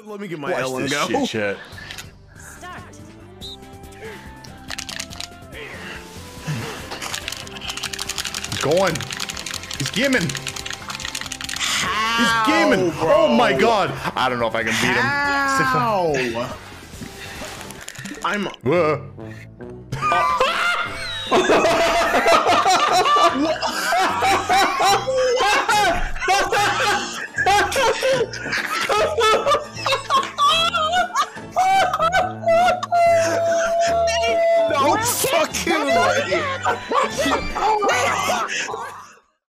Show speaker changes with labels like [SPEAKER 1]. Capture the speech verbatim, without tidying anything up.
[SPEAKER 1] Let me get my
[SPEAKER 2] Watch
[SPEAKER 1] L and
[SPEAKER 2] this
[SPEAKER 1] go.
[SPEAKER 2] shit, chat.
[SPEAKER 3] Start.
[SPEAKER 2] He's going. He's gaming. He's
[SPEAKER 1] How,
[SPEAKER 2] gaming.
[SPEAKER 1] bro?
[SPEAKER 2] Oh my god. I don't know if I can beat him.
[SPEAKER 1] How? I'm.
[SPEAKER 2] Whoa.